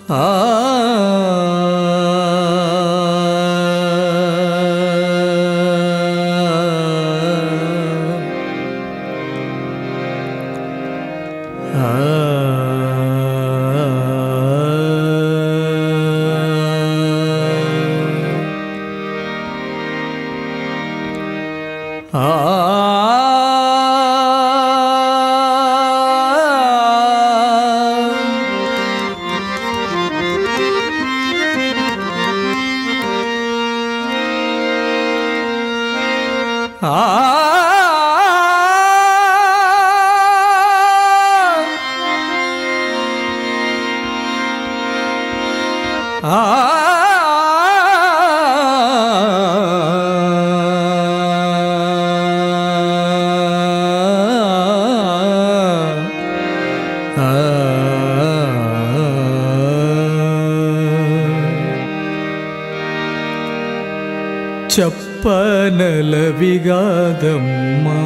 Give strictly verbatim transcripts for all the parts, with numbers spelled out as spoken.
చెప్పనలవిగాదమ్మా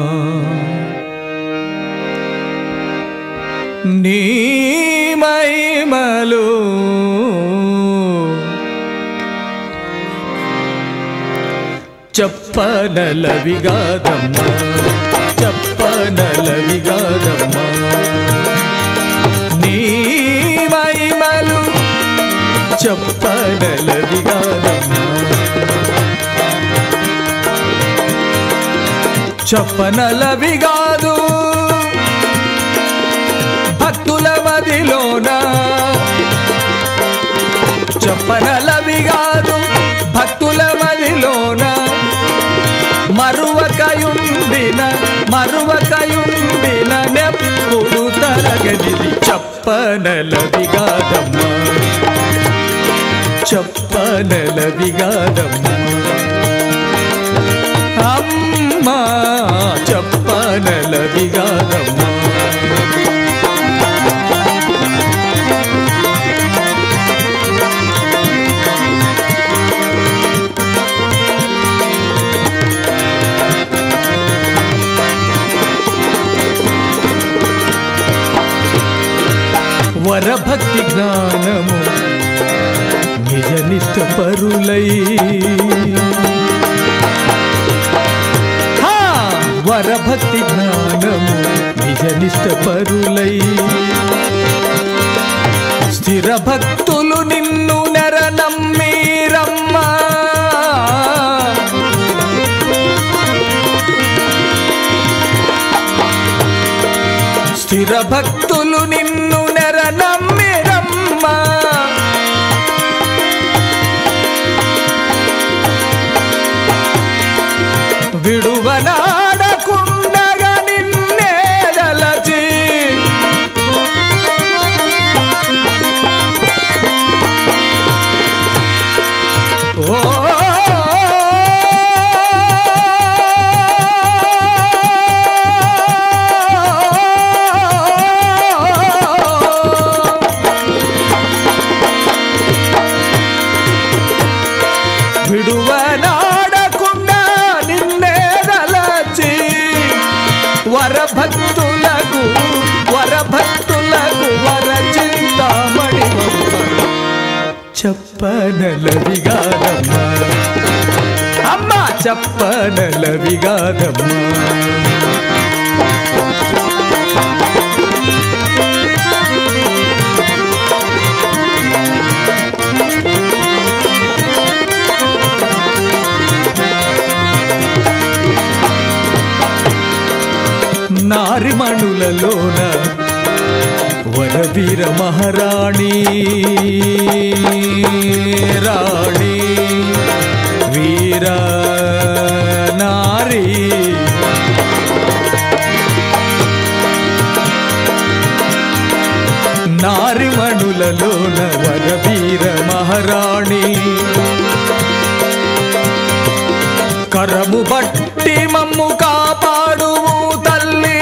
నీ మహిమలు చెప్పనలవిగాదమ్మా చెప్పనలవిగాదమ్మా నీ మహిమలు చెప్పనలవిగాదమ్మా చెప్పనలవిగాదు భక్తుల మదిలోన చెప్పనలవిగాదు భక్తుల మదిలోన మరువకయుండిన మరువకయుండిన నెప్పుడు తరగనిది చెప్పనలవిగాదమ్మా చెప్పనలవిగాదమ్మా అమ్మా చెప్పనలవిగాదమ్మా వరభక్తి జ్ఞానము నిజనిష్ట పరులై వరభక్తి జ్ఞానము నిజనిష్ట పరులై స్థిర భక్తులు నిన్ను నెర నమ్మీరమ్మా స్థిర భక్తులు నిన్ను నెర నమ్మీరమ్మా విడువనాడకుండగా నిన్నే దలచి ఓ విడువనాడకుండా నిన్నే దలచి వరభక్తులకు వరభక్తులకు వరచింతామణి చెప్పనలవిగాదమ్మా అమ్మా చెప్పనలవిగాదమ్మా నారిమణులలోన వరవీర మహారాణి రాణి వీర నారీ నారిమణులలోన వరవీర మహారాణి కరము బట్టి మమ్ము కాపాడుము తల్లి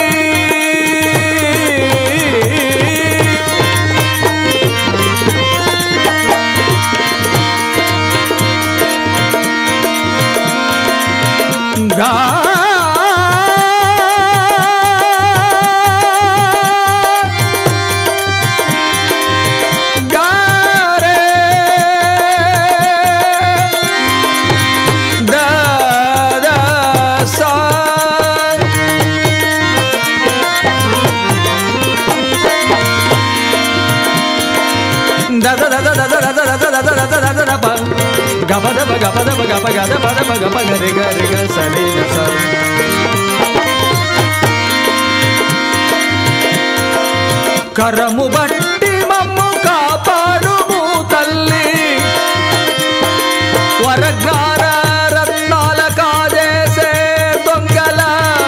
గా గా గపదప గపదప గప గద పదప గప గరి గరి గ సరి గ స కరము బట్టి మమ్ము కాపాడుము తల్లి వరజ్ఞాన రత్నాల కాజేసే దొంగల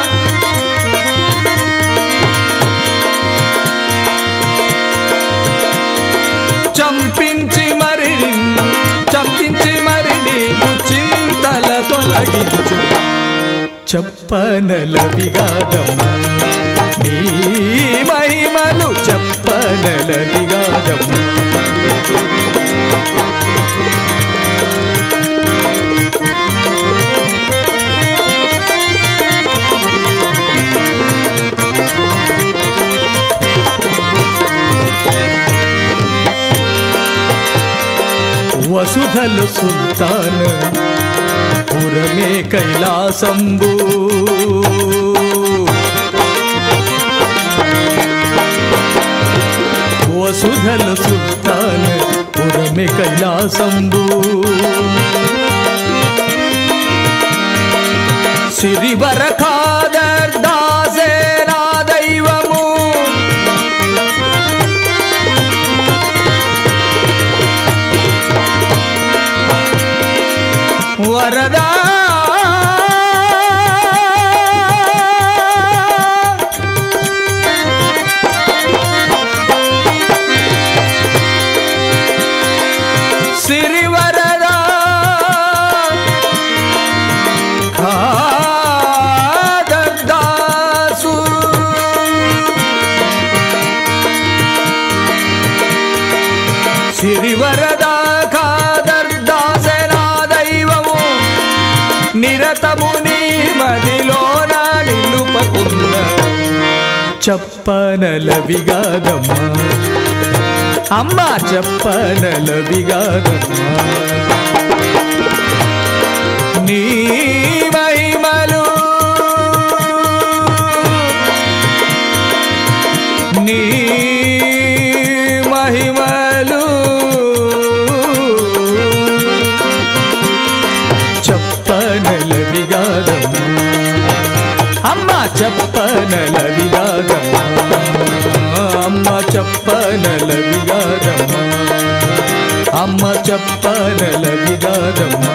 చంపించి మరి చంపించి మరి నీకు చింతల తొలగించు చెప్పనల విగాదమ్మ నీ మహిమలు చెప్పనల విగాదమ్మ వసుధలు సుల్తాన్ పురమే కైలాసంబు వసుధలు సుల్తాన్ పురమే కైలాసంబు సిరివర ఖాదర్ దాసే నా దైవము వరదా సిరి వరదా ఖాదర్ దాసు సిరి వరదా ఖాదర్ దాసే నా దైవము నిరతము నీ మదిలోన నిలుపకున్న చెప్పనల విగాదమ్మ అమ్మ చెప్పనల విగాదమ్మ నీ మహిమలు నీ మహిమలు చెప్పనల విగాదమ్మ అమ్మ చెప్పనల విగాదమ్మ అమ్మ చెప్పనల విగాదమ్మ అమ్మ చెప్పనల విగాదమ్మ